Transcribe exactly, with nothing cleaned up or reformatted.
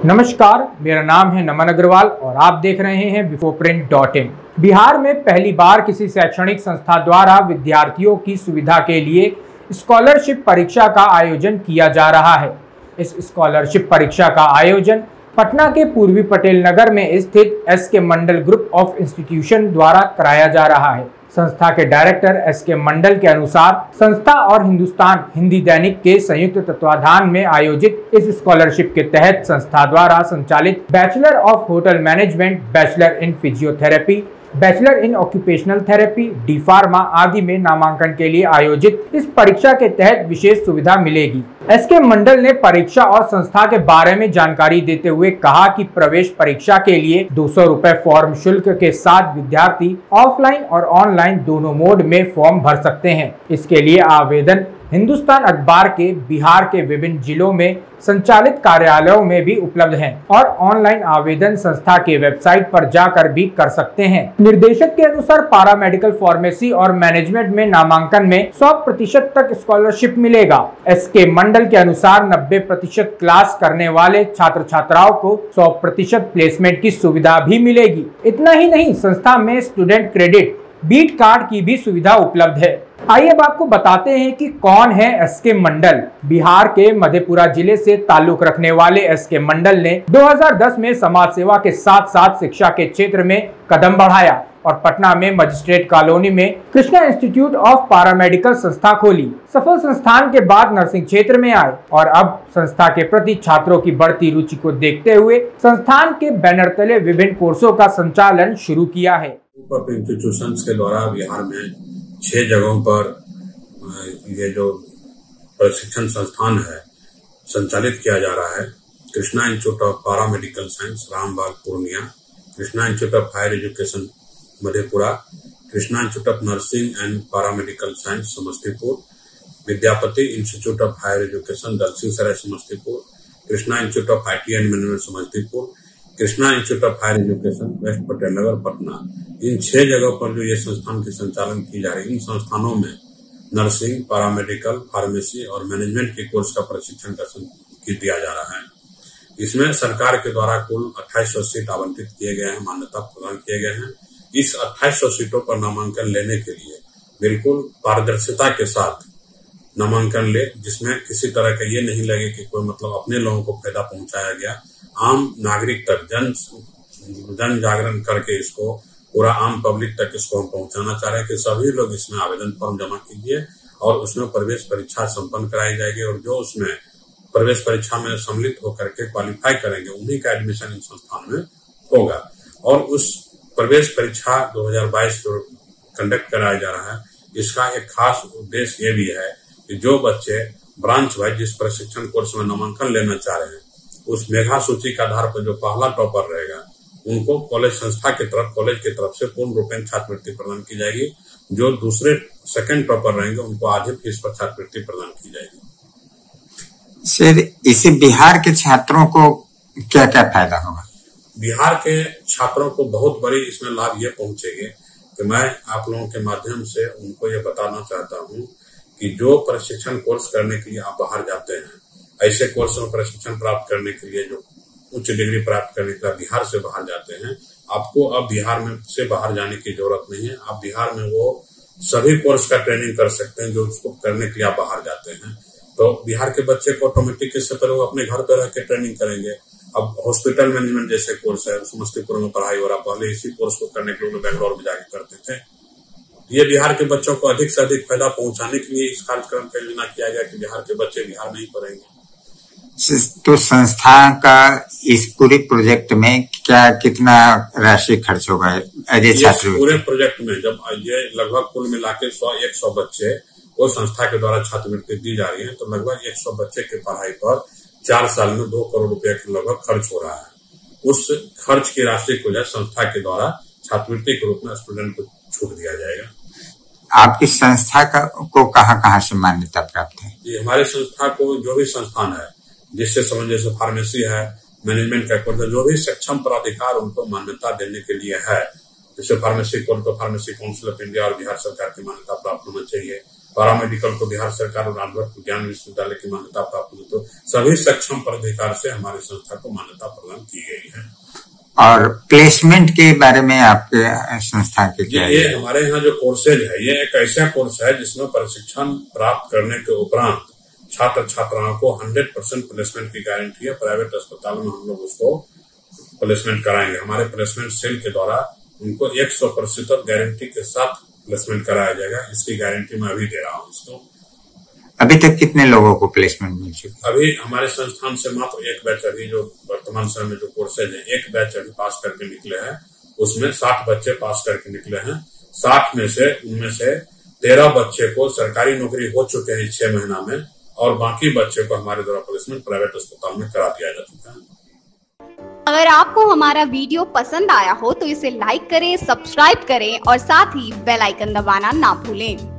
नमस्कार, मेरा नाम है नमन अग्रवाल और आप देख रहे हैं before print dot in. Bihar में पहली बार किसी शैक्षणिक संस्था द्वारा विद्यार्थियों की सुविधा के लिए स्कॉलरशिप परीक्षा का आयोजन किया जा रहा है। इस स्कॉलरशिप परीक्षा का आयोजन पटना के पूर्वी पटेल नगर में स्थित एस के मंडल ग्रुप ऑफ इंस्टीट्यूशन द्वारा कराया जा रहा है। संस्था के डायरेक्टर एस के मंडल के अनुसार संस्था और हिंदुस्तान हिंदी दैनिक के संयुक्त तत्वाधान में आयोजित इस स्कॉलरशिप के तहत संस्था द्वारा संचालित bachelor of hotel management, bachelor in physiotherapy, bachelor in occupational therapy, D pharma आदि में नामांकन के लिए आयोजित इस परीक्षा के तहत विशेष सुविधा मिलेगी। एस के मंडल ने परीक्षा और संस्था के बारे में जानकारी देते हुए कहा कि प्रवेश परीक्षा के लिए दो सौ रुपए फॉर्म शुल्क के साथ विद्यार्थी ऑफलाइन और ऑनलाइन दोनों मोड में फॉर्म भर सकते हैं। इसके लिए आवेदन हिंदुस्तान अखबार के बिहार के विभिन्न जिलों में संचालित कार्यालयों में भी उपलब्ध है और ऑनलाइन आवेदन संस्था के वेबसाइट पर जाकर भी कर सकते हैं। निर्देशक के अनुसार पारा मेडिकल फार्मेसी और मैनेजमेंट में नामांकन में सौ प्रतिशत तक स्कॉलरशिप मिलेगा। एस के मंडल के अनुसार नब्बे प्रतिशत क्लास करने वाले छात्र छात्राओं को सौ प्रतिशत प्लेसमेंट की सुविधा भी मिलेगी। इतना ही नहीं, संस्था में स्टूडेंट क्रेडिट बीट कार्ड की भी सुविधा उपलब्ध है। आइए अब आपको बताते हैं कि कौन है एस के मंडल। बिहार के मधेपुरा जिले से ताल्लुक रखने वाले एस के मंडल ने दो हज़ार दस में समाज सेवा के साथ साथ शिक्षा के क्षेत्र में कदम बढ़ाया और पटना में मजिस्ट्रेट कॉलोनी में कृष्णा इंस्टीट्यूट ऑफ पैरामेडिकल संस्था खोली। सफल संस्थान के बाद नर्सिंग क्षेत्र में आए और अब संस्था के प्रति छात्रों की बढ़ती रुचि को देखते हुए संस्थान के बैनर तले विभिन्न कोर्सों का संचालन शुरू किया है। इंस्टीट्यूशंस के द्वारा बिहार में छह जगहों पर ये जो प्रशिक्षण संस्थान है संचालित किया जा रहा है। Krishna institute of para medical science Rambagh Purnia, Krishna institute of higher education Madhepura, Krishna institute of nursing and para medical science Samastipur, Vidyapati institute of higher education Dalsinghsarai Samastipur, Krishna institute of IT and management Samastipur, Krishna institute of higher education west Patel Nagar Patna. इन छह जगहों पर जो ये संस्थान की संचालन की जा रही है, इन संस्थानों में नर्सिंग, पैरामेडिकल, फार्मेसी और मैनेजमेंट के कोर्स का प्रशिक्षण का दिया जा रहा है। इसमें सरकार के द्वारा कुल अट्ठाईस सौ सीट आवंटित किए गए हैं, मान्यता प्रदान किए गए हैं। इस अट्ठाईस सौ सीटों पर नामांकन लेने के लिए बिल्कुल पारदर्शिता के साथ नामांकन ले, जिसमें किसी तरह का ये नहीं लगे कि कोई मतलब अपने लोगों को फायदा पहुंचाया गया। आम नागरिक तक जन जन जागरण करके इसको पूरा आम पब्लिक तक इसको हम पहुंचाना चाह रहे हैं कि सभी लोग इसमें आवेदन फॉर्म जमा कीजिए और उसमें प्रवेश परीक्षा संपन्न कराई जाएगी और जो उसमें प्रवेश परीक्षा में सम्मिलित होकर के क्वालिफाई करेंगे उन्हीं का एडमिशन इस संस्थान में होगा। और उस प्रवेश परीक्षा दो हज़ार बाईस जो कंडक्ट कराया जा रहा है, इसका एक खास उद्देश्य ये भी है कि जो बच्चे ब्रांच वाइज जिस प्रशिक्षण कोर्स में नामांकन लेना चाह रहे हैं, उस मेधा सूची के आधार पर जो पहला टॉपर रहेगा उनको कॉलेज संस्था की तरफ कॉलेज की तरफ से पूर्ण रूपेण छात्रवृत्ति प्रदान की जाएगी। जो दूसरे सेकंड टॉपर रहेंगे उनको आधी फीस पर छात्रवृत्ति प्रदान की जाएगी। सर, इससे बिहार के छात्रों को क्या क्या फायदा होगा? बिहार के छात्रों को बहुत बड़ी इसमें लाभ ये पहुंचेंगे कि मैं आप लोगों के माध्यम से उनको ये बताना चाहता हूँ कि जो प्रशिक्षण कोर्स करने के लिए आप बाहर जाते हैं, ऐसे कोर्स में प्रशिक्षण प्राप्त करने के लिए जो उच्च डिग्री प्राप्त करने के लिए बिहार से बाहर जाते हैं, आपको अब बिहार में से बाहर जाने की जरूरत नहीं है। आप बिहार में वो सभी कोर्स का ट्रेनिंग कर सकते हैं जो उसको करने के लिए आप बाहर जाते हैं। तो बिहार के बच्चे को ऑटोमेटिक इससे पहले वो अपने घर पर रह के ट्रेनिंग करेंगे। अब हॉस्पिटल मैनेजमेंट जैसे कोर्स है, समस्तीपुर में पढ़ाई हो रहा, पहले इसी कोर्स को करने के लिए बेंगलोर में जाके करते थे। ये बिहार के बच्चों को अधिक से अधिक फायदा पहुंचाने के लिए इस कार्यक्रम का योजना किया गया कि बिहार के बच्चे बिहार में ही पढ़ेंगे। तो संस्था का इस पूरे प्रोजेक्ट में क्या कितना राशि खर्च होगा? छात्र पूरे प्रोजेक्ट में जब ये लगभग कुल मिला के सौ एक सौ बच्चे को संस्था के द्वारा छात्रवृत्ति दी जा रही है, तो लगभग एक सौ बच्चे की पढ़ाई पर चार साल में दो करोड़ रुपया के लगभग खर्च हो रहा है। उस खर्च की राशि को जो संस्था के द्वारा छात्रवृत्ति के रूप में स्टूडेंट को छूट दिया जाएगा। आपकी संस्था का को कहाँ कहाँ से मान्यता प्राप्त है? ये हमारे संस्था को जो भी संस्थान है जिससे समझ जैसे फार्मेसी है, मैनेजमेंट का कोर्स है, जो भी सक्षम प्राधिकार उनको मान्यता देने के लिए है, जैसे फार्मेसी कोर्स को फार्मेसी काउंसिल ऑफ इंडिया और बिहार सरकार की मान्यता प्राप्त होना चाहिए। पैरामेडिकल को बिहार सरकार और राजभर विज्ञान विश्वविद्यालय की मान्यता प्राप्त हुई, तो सभी सक्षम पदाधिकारी से हमारी संस्था को मान्यता प्रदान की गई है। और प्लेसमेंट के बारे में आपके संस्था के क्या ये हमारे यहाँ जो कोर्सेज है, ये एक ऐसा कोर्स है जिसमें प्रशिक्षण प्राप्त करने के उपरांत छात्र छात्राओं को हंड्रेड परसेंट प्लेसमेंट की गारंटी है। प्राइवेट अस्पताल में हम लोग उसको प्लेसमेंट कराएंगे। हमारे प्लेसमेंट सेल के द्वारा उनको एक सौ प्रतिशत गारंटी के साथ प्लेसमेंट कराया जाएगा। इसकी गारंटी मैं अभी दे रहा हूँ इसको। अभी तक कितने लोगों को प्लेसमेंट मिल चुकी? अभी हमारे संस्थान से मात्र एक बैच, अभी जो वर्तमान समय में जो कोर्सेज है, एक बैच अभी पास करके निकले हैं। उसमें साठ बच्चे पास करके निकले हैं। साठ में से उनमें से तेरह बच्चे को सरकारी नौकरी हो चुके हैं छह महीना में, और बाकी बच्चे को हमारे द्वारा प्लेसमेंट प्राइवेट अस्पताल में करा दिया जा चुका है। अगर आपको हमारा वीडियो पसंद आया हो तो इसे लाइक करें, सब्सक्राइब करें और साथ ही बेल आइकन दबाना ना भूलें।